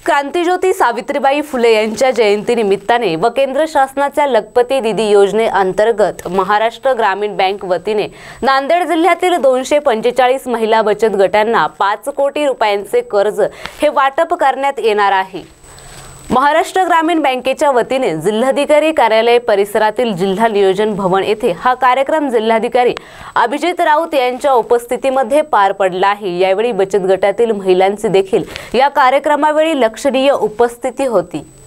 क्रांतिज्योती सावित्रीबाई फुले यांच्या जयंतीनिमित्ताने व केंद्र शासनाच्या लखपती दीदी योजनेअंतर्गत महाराष्ट्र ग्रामीण बँक वतीने नांदेड जिल्ह्यातील 245 महिला बचत गटांना 5 कोटी रुपयांचे कर्ज हे वाटप करण्यात येणार आहे। महाराष्ट्र ग्रामीण बँकेच्या वतीने जिल्हाधिकारी कार्यालय परिसरातील जिल्हा नियोजन भवन येथे हा कार्यक्रम जिल्हाधिकारी अभिजित राऊत यांच्या उपस्थितीमध्ये पार पडला आहे। यावेळी बचत गटातील महिलांची देखील या कार्यक्रमावेळी लक्षणीय उपस्थिती होती।